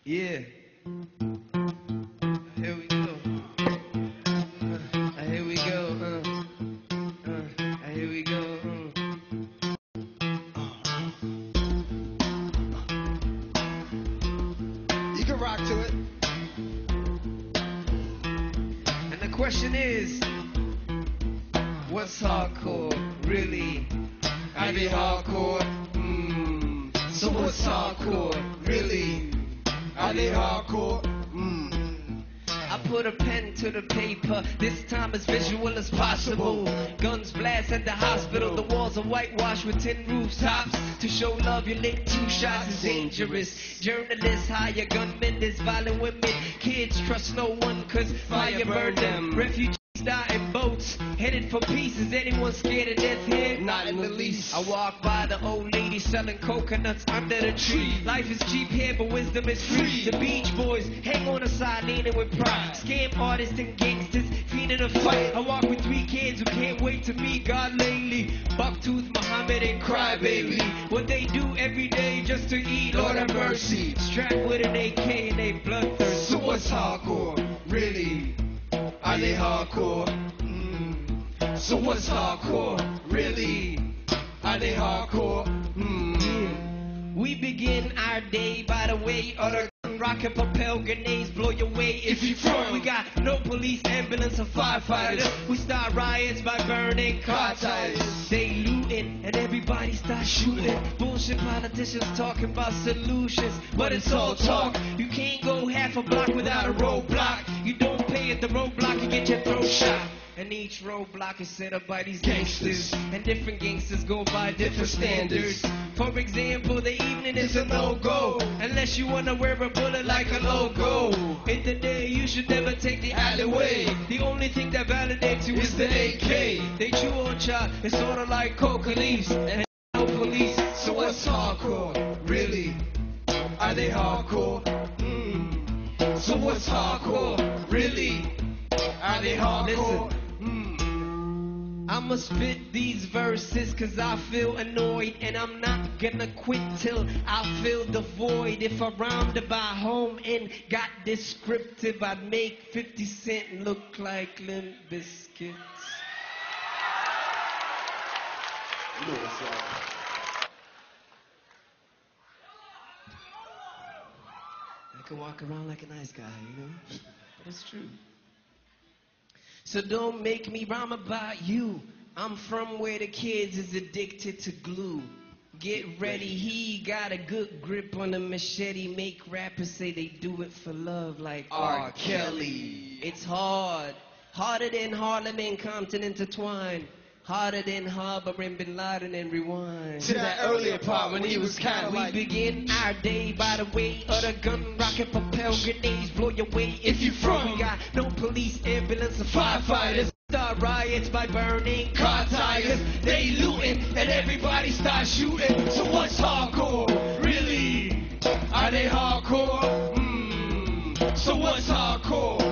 Yeah. Here we go. Here we go. Here we go. You can rock to it. And the question is, what's hardcore really? I be hardcore. So what's hardcore really? I be hardcore. I put a pen to the paper, this time as visual as possible. Guns blast at the hospital, the walls are whitewashed with tin rooftops. To show love, you lick 2 shots is dangerous. Journalists hire gunmen, there's violent women. Kids trust no one, cause fire burn them. Refugees die in boats, headed for peace. Is anyone scared of death here? Not in the least. I walk by the old lady selling coconuts under the tree. Life is cheap here, but wisdom is free. The Beach Boys hang on the side, leaning with pride. Scam artists and gangsters feeding a fight. I walk with 3 kids who can't wait to meet God lately. Bucktooth, Muhammad, and Crybaby. What they do every day just to eat, Lord have mercy. Strapped with an AK and they bloodthirst. So what's hardcore really? Are they hardcore? So what's hardcore really? Are they hardcore? We begin our day by the way of the rocket propel grenades blow your way if you from. We got no police, ambulance, or firefighters. We start riots by burning car tires. They looting and everybody starts shooting. Bullshit politicians talking about solutions, but it's all talk. You can't go half a block without a roadblock. You don't pay at the roadblock, you get your throat shot. And each roadblock is set up by these gangsters, and different gangsters go by different standards. For example, the evening is a no-go unless you wanna wear a bullet like a logo. In the day, you should never take the alleyway. The only thing that validates you is the AK. They chew on chop, it's sorta like coca leaves, and no police. So what's hardcore really? Are they hardcore? So what's hardcore really? Are they hardcore? Listen. I'ma spit these verses cause I feel annoyed, and I'm not gonna quit till I fill the void. If I rhymed about home and got descriptive, I'd make 50 Cent look like Limp Bizkit. You know what's up. I can walk around like a nice guy, you know? But it's true. So don't make me rhyme about you. I'm from where the kids is addicted to glue. Get ready, he got a good grip on the machete. Make rappers say they do it for love like R. Kelly. It's hard, harder than Harlem and Compton intertwined. Harder than Harbor and Bin Laden and Rewind. To that earlier part when he was kind of We like... begin our day by the way of the gun, rocket, propel, grenades blow your way if you from. We got no police, ambulance, or firefighters. Start riots by burning car tires. They looting and everybody starts shooting. So what's hardcore really? Are they hardcore? So what's hardcore